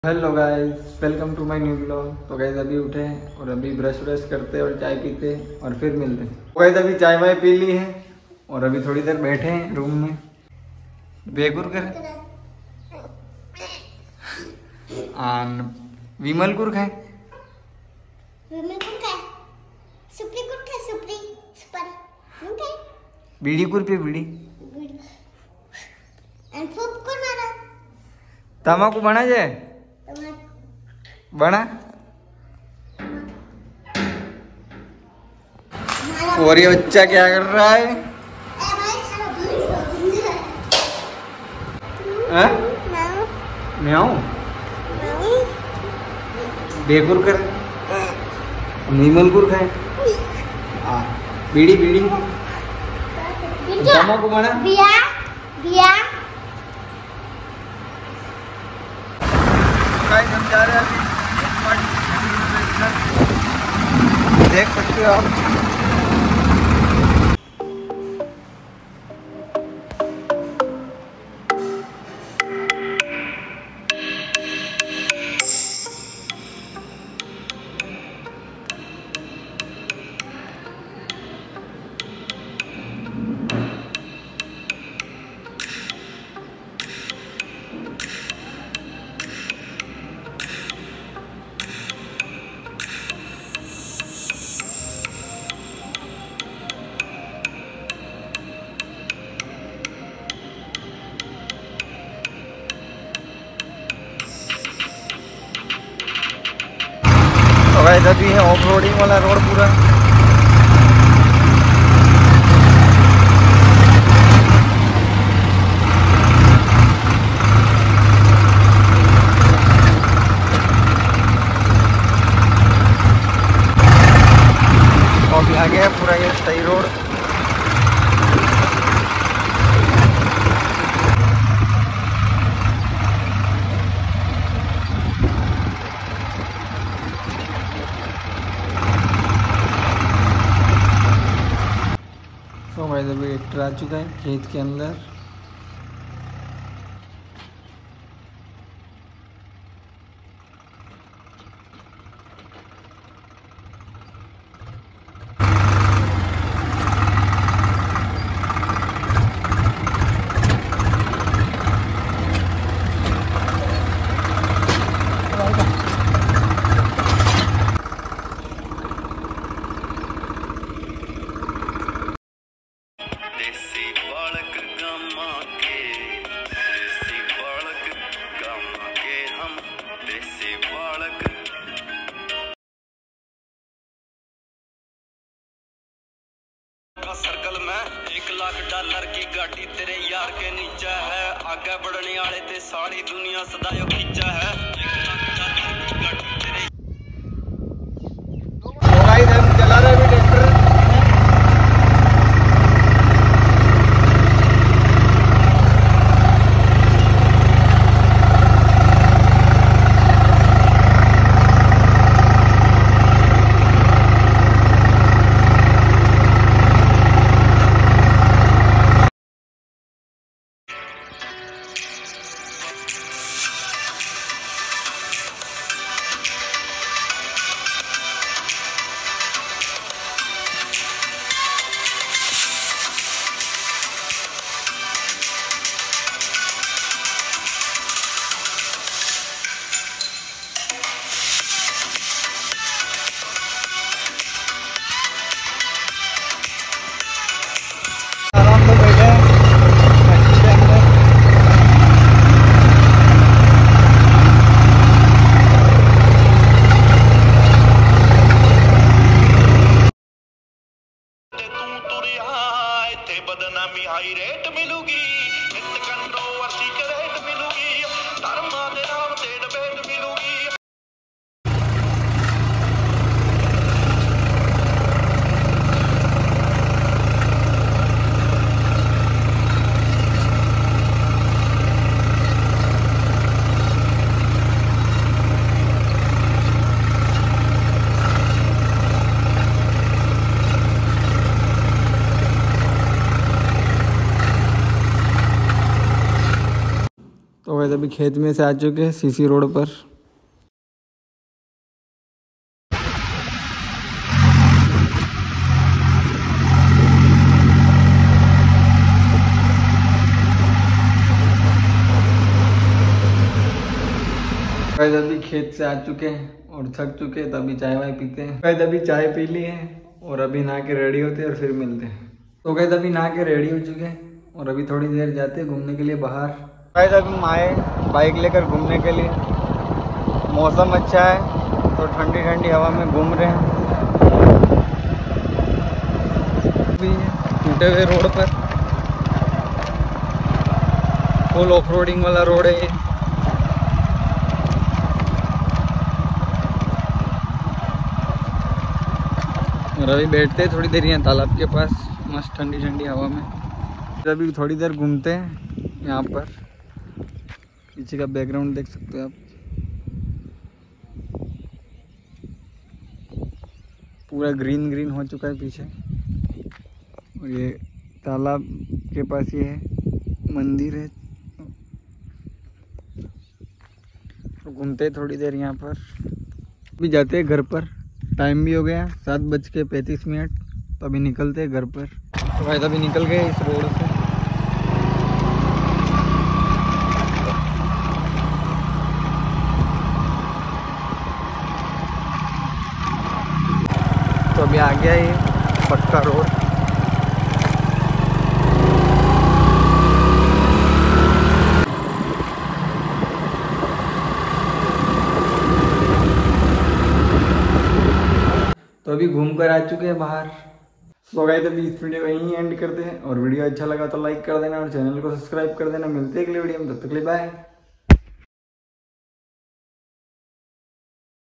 Hello guys, welcome to my new blog. तो guys अभी उठे हैं और अभी ब्रश व्रश करते और चाय पीते और फिर मिलते हैं। तो गाइस अभी चाय वाय पी ली है और अभी थोड़ी देर बैठे हैं रूम में। बेगुर कर विमल कुर खाए बीड़ी कुर पे बीड़ी तमाकू बना जाए बना और ये बच्चा क्या कर रहा है? म्याऊ बेगुर कर नीमल गुर खाए बीड़ी बीड़ी तमाकू बना बिया बिया। हम जा रहे हैं अभी, देख सकते हो आप। इधर भी है ऑफ रोडिंग वाला रोड पूरा। और भी आगे है पूरा ये सही रोड। तो भाई अभी ट्रैक्टर आ चुका है खेत के अंदर। सर्कल में $1,00,000 की गाड़ी तेरे यार के नीचे है। आगे बढ़ने वाले ते सारी दुनिया सदायो खींचा है। $1,00,000 की गाड़ी तेरे चला रहा है ट्रैक्टर। बदनामी हाई रेट मिलूगी, कंट्रोवर्सी के रेट मिलूगी, धर्मा दे नाम ते डिबेट मिलूगी। तो वैसे अभी खेत में से आ चुके हैं सीसी रोड पर। गाइस अभी खेत से आ चुके हैं और थक चुके हैं, तो अभी चाय वाय पीते हैं। गाइस अभी चाय पी ली है और अभी नहा के रेडी होते हैं और फिर मिलते हैं। तो गाइस अभी नहा के रेडी हो चुके हैं और अभी थोड़ी देर जाते हैं घूमने के लिए बाहर। गाइस अभी हम आए बाइक लेकर घूमने के लिए। मौसम अच्छा है तो ठंडी ठंडी हवा में घूम रहे हैं। अभी टूटे हुए रोड पर, फुल ऑफ रोडिंग वाला रोड है ये। और अभी बैठते हैं थोड़ी देर यहाँ तालाब के पास मस्त ठंडी ठंडी हवा में। अभी थोड़ी देर घूमते हैं यहाँ पर। पीछे का बैकग्राउंड देख सकते हो आप, पूरा ग्रीन ग्रीन हो चुका है पीछे। और ये तालाब के पास ये है मंदिर है। तो घूमते थोड़ी देर यहाँ पर, अभी जाते हैं घर पर। टाइम भी हो गया 7:35। तो अभी निकलते हैं घर पर। तो भाई अभी निकल गए इस रोड से। तो अभी आ गया ये पक्का रोड। तो अभी घूम कर आ चुके हैं बाहर। तो गाइस अभी इस वीडियो को यहीं एंड करते हैं। और वीडियो अच्छा लगा तो लाइक कर देना और चैनल को सब्सक्राइब कर देना। मिलते हैं अगले वीडियो में, तब तक के लिए बाय।